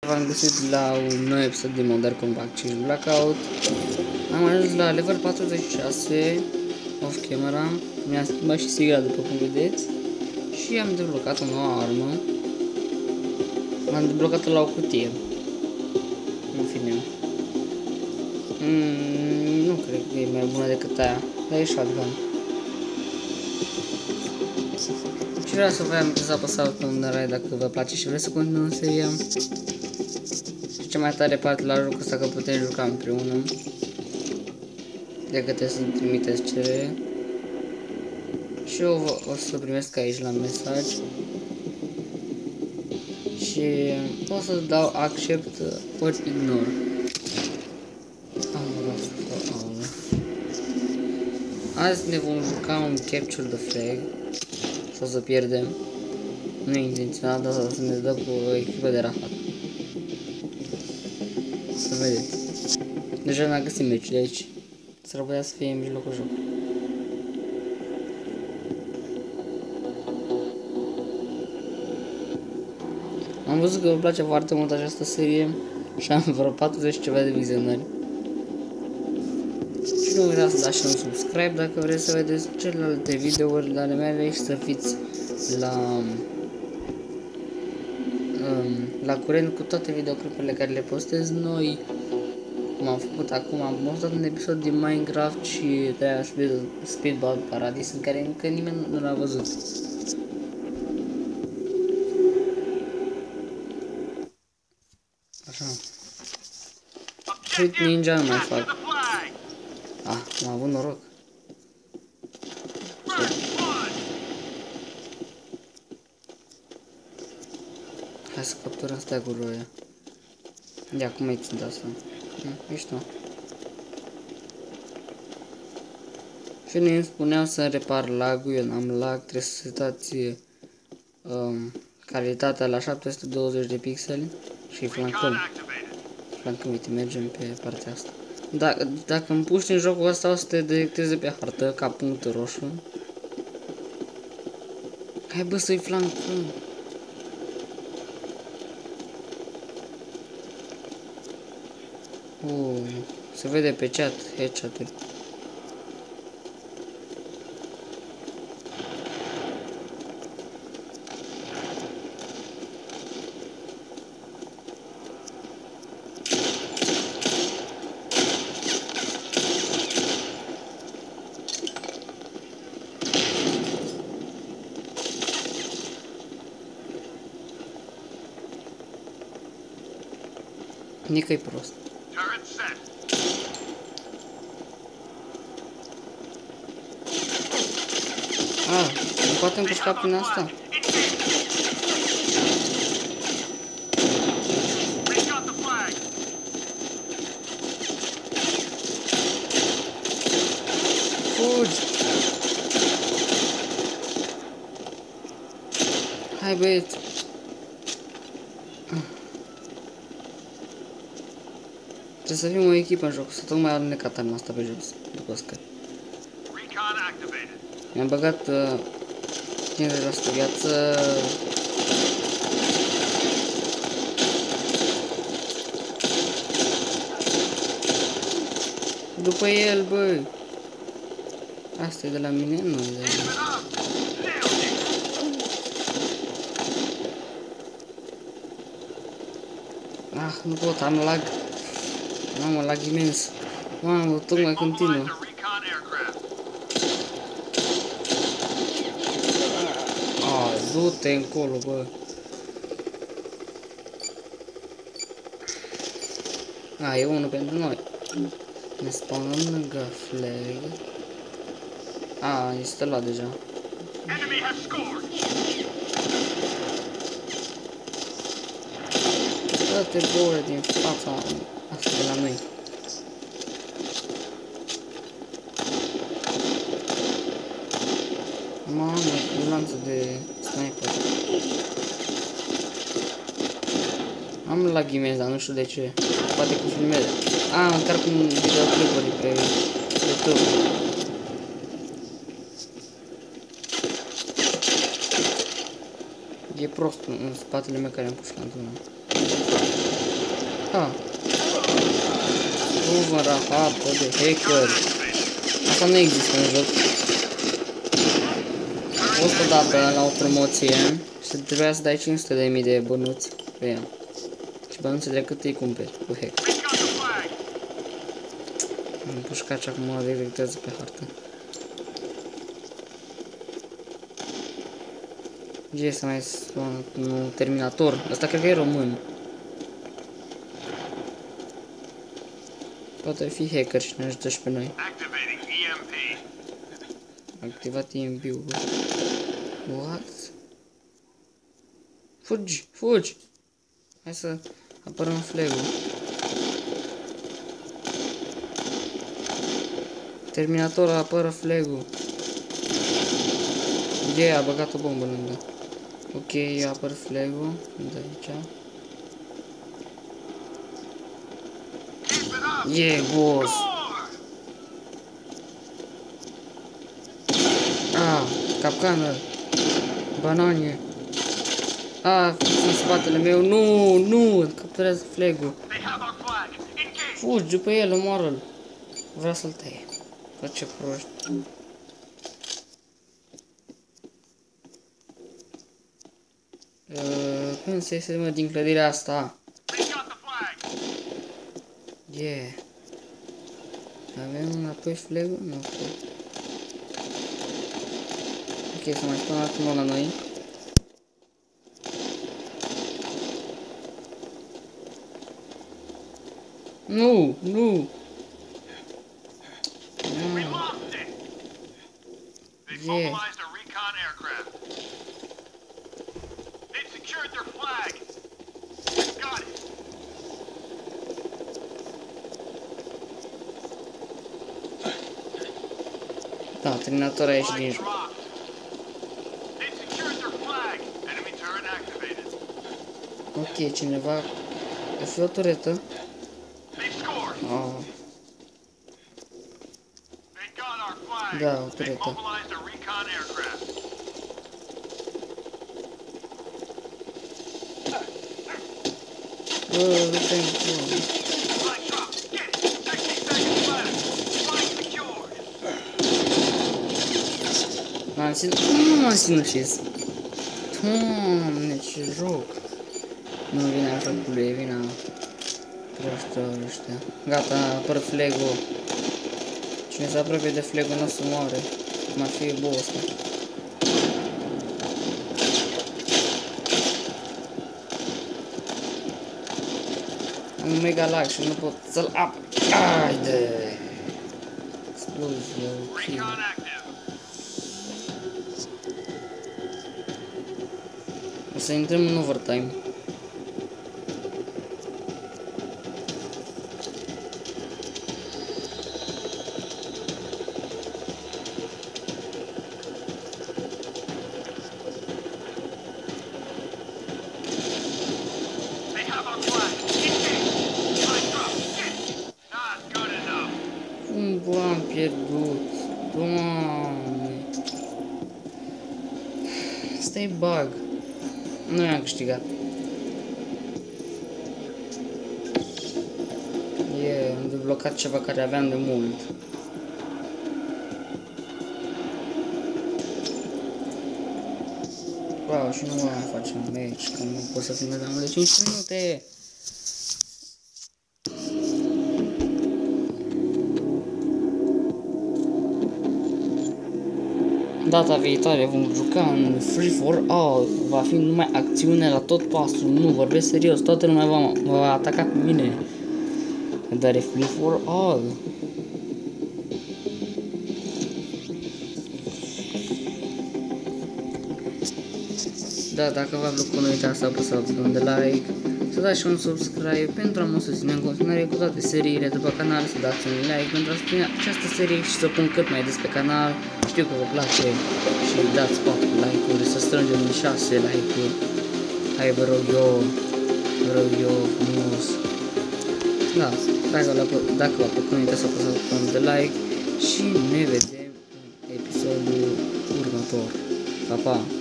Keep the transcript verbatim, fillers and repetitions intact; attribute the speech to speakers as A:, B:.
A: V-am găsit la un nou episod din Modern Combat cinci Blackout. Am ajuns la level patruzeci și șase off camera. Mi-am schimbat și sigla după cum vedeți. Și am deblocat o nouă armă. M-am deblocat-o la o cutie. În fine. Mm, nu cred că e mai bună decât aia. Dar e shotgun. Și vreau să vă amintesc să apăsați pe un like dacă vă place și vreți să continuăm seria. Și cea mai tare parte la jocul ăsta că putem juca împreună. Decât să trimiteți cerere. Și eu o să primesc aici la mesaj. Și o să dau accept ori ignore. Azi ne vom juca un capture the flag. Și o să pierdem. Nu e intenționat, dar să ne dă cu o echipă de rahat. Să vedeți. Deja n-am găsit meciul de aici. S-ar putea să fie în mijlocul jocului. Am văzut că vă place foarte mult această serie și am vreo patruzeci ceva de vizionări. Și nu uitați să dați și un subscribe dacă vreți să vedeți celelalte videouri ale mele și să fiți la um, la curent cu toate videoclipurile care le postez noi. Cum am făcut acum, am postat un episod din Minecraft și de aia Speed, Speedball Paradise în care încă nimeni nu l-a văzut. Așa. Fruit Ninja nu mai fac. Ah, am avut noroc. Hai să capturăm stag-ul ăia. Ia, cum ai ținut asta? Mișto. Și ne spuneau să repar lag-ul, eu n-am lag, trebuie să setați um, calitatea la șapte sute douăzeci de pixeli și flancăm. Flancăm, uite, mergem pe partea asta. Dacă, dacă îmi puși în jocul ăsta o să te detecteze pe hartă ca punct roșu. Hai bă să-i flancăm. Uh, se vede pe chat headshot-uri. Nică-i prost. Ah, nu poate împușca prin asta? Fugi! Hai băieți! Trebuie să fim o echipă în joc, să tocmai alunecat arma asta pe jos, după scări. Mi-am băgat uh, cincizeci la sută viață. După el, băi! Asta e de la mine? Nu e de la mine. Ah, nu pot, am lag. Mamă, lag imens. Mamă, tocmai continuă. Ah, du-te încolo, bă. Ah, e unul pentru noi. Ne spawnăm lângă flag. Ah, este luat deja. Dă-te bore din fața asta de la noi. Mamă, cu lanță de sniper. Am lag imens, dar nu știu de ce. Poate cu filmele. Ah, măcar cu videoclipuri pe YouTube. E prost în spatele meu care am pus cantonul. Ah. Proven rahat de hacker. Asta nu există în joc. O sută dată la o promoție și trebuia să dai cinci sute de mii de bănuți pe ea. Și bănuțele cât îi cumperi cu hack. Am pușcat și acum mă directează pe hartă. Ce este mai un Terminator? Asta cred că e român. Poate fi hacker și ne ajută și pe noi. Activat E M P-ul. What? Fugi, fugi! Hai să apărăm flag-ul. Terminator apără flag-ul. Yeah, a băgat o bombă lângă. Ok, eu apăr flag-ul de aici. Yeah, boss! Ah, capcană! Banane! Ah, în spatele meu! Nu, nu! Capturează flag-ul! Fugi după el, omoară-l! Vreau să-l taie. Bă, ce proști! Uh, când se iese, mă, din clădirea asta? Yeah. Avem înapoi flag-ul? Nu, ok. Ok, să mai spun acum la noi. Nu, nu! Yeah. Da, Terminator a ieșit din joc. Ok, cineva... O fi o turetă? Oh. Da, o turetă. Bă, uite în M-am ținut... Cum m-am sinucis? Doamne, ce joc! Nu vine jocului, e vina proștilor ăștia. Gata, apăr flag-ul. Cine se apropie de flag-ul nu o să moare. Cum ar fi boss-ul. Am un mega lag și nu pot să-l apăr. Haide! Explozie, ok. O să intrăm în overtime. Cum am pierdut? Doamne! Asta e bug. Nu i-am câștigat. E, am deblocat ceva care aveam de mult. Wow, și nu mai facem match, că nu pot să filmez mai mult de cinci minute. Data viitoare vom juca în Free for All. Va fi numai acțiune la tot pasul. Nu, vorbesc serios. Toată lumea va, va ataca pe mine. Dar e Free for All. Da, dacă v-a plăcut, nu uitați să apăsați butonul de like, să dați și un subscribe pentru a mă susține în continuare cu toate seriile de pe canal, să dați un like pentru a susține această serie și să pun cât mai des pe canal. Știu că vă place și dați patru like-uri, să strângem șase like-uri. Hai, vă rog eu, vă rog eu frumos. Da, dacă v-a plăcut, nu uitați să apăsați butonul de like și ne vedem în episodul următor. Pa, pa!